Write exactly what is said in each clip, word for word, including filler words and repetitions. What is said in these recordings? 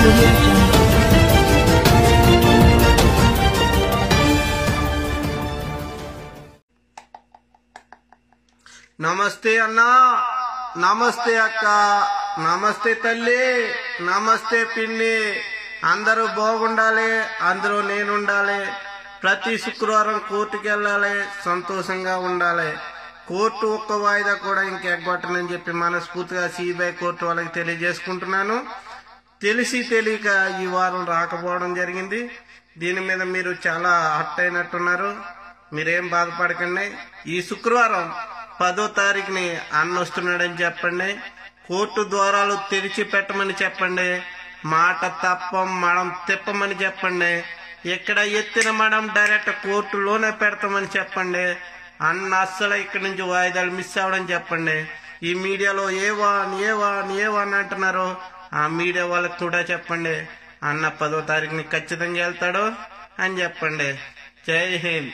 audio jungle. నమస్తే అన్నా, నమస్తే అక్క, నమస్తే తల్లి, నమస్తే పిన్ని. అందరూ బాగుండాలి, అందరూ నేనుండాలి. ప్రతి శుక్రవారం కోర్టుకి వెళ్ళాలి, సంతోషంగా ఉండాలి. కోర్టు ఒక్క వాయిదా కూడా ఇంకెగ్గొట్టనని చెప్పి మనస్ఫూర్తిగా సిబిఐ కోర్టు వాళ్ళకి తెలియజేసుకుంటున్నాను. తెలిసి తెలియక ఈ వారం రాకపోవడం జరిగింది. దీని మీద మీరు చాలా హర్ట్ అయినట్టున్నారు. మీరేం బాధపడకండి. ఈ శుక్రవారం పదో తారీఖుని అన్న వస్తున్నాడని చెప్పండి. కోర్టు ద్వారాలు తెరిచి పెట్టమని చెప్పండి. మాట తప్పం మడం తిప్పమని చెప్పండి. ఇక్కడ ఎత్తిన మడం డైరెక్ట్ కోర్టులోనే పెడతామని చెప్పండి. అన్న అస్సలు ఇక్కడి నుంచి వాయిదాలు మిస్ అవడం చెప్పండి. ఈ మీడియాలో ఏవా ఏవా ఏవా అని అంటున్నారు. ఆ మీడియా వాళ్ళకి కూడా చెప్పండి, అన్న పదో తారీఖుని ఖచ్చితంగా వెళ్తాడు అని చెప్పండి. జై హింద్.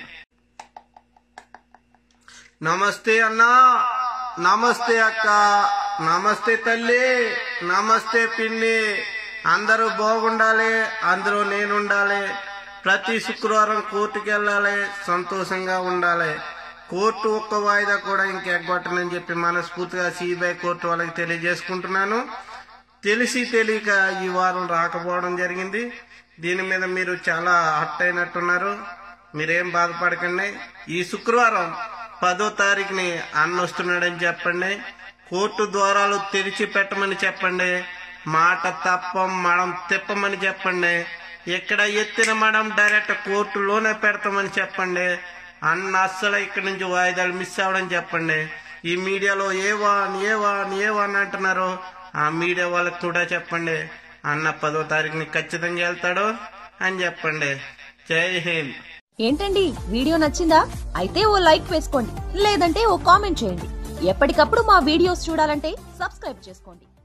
నమస్తే అన్నా, నమస్తే అక్క, నమస్తే తల్లి, నమస్తే పిన్ని. అందరూ బాగుండాలి, అందరూ నేనుండాలి. ప్రతి శుక్రవారం కోర్టుకి వెళ్ళాలి, సంతోషంగా ఉండాలి. కోర్టు ఒక్క వాయిదా కూడా ఇంకెగ్గొట్టనని చెప్పి మనస్ఫూర్తిగా సిబిఐ కోర్టు వాళ్ళకి తెలియజేసుకుంటున్నాను. తెలిసి తెలియక ఈ వారం రాకపోవడం జరిగింది. దీని మీద మీరు చాలా హర్ట్ అయినట్టున్నారు. మీరేం బాధపడకండి. ఈ శుక్రవారం పదో తారీఖుని అన్న వస్తున్నాడని చెప్పండి. కోర్టు ద్వారాలు తెరిచి పెట్టమని చెప్పండి. మాట తప్పం మడం తిప్పమని చెప్పండి. ఇక్కడ ఎత్తిన మడం డైరెక్ట్ కోర్టులోనే పెడతామని చెప్పండి. అన్న అస్సలు ఇక్కడి నుంచి వాయిదాలు మిస్ అవడం చెప్పండి. ఈ మీడియాలో ఏవా ఏవా ఏవా అని అంటున్నారు. ఆ మీడియా వాళ్ళకి కూడా చెప్పండి, అన్న పదో తారీఖుని ఖచ్చితంగా వెళ్తాడు అని చెప్పండి. జై హింద్. ఏంటండి వీడియో నచ్చిందా? అయితే ఓ లైక్ వేసుకోండి, లేదంటే ఓ కామెంట్ చేయండి. ఎప్పటికప్పుడు మా వీడియోస్ చూడాలంటే సబ్స్క్రైబ్ చేసుకోండి.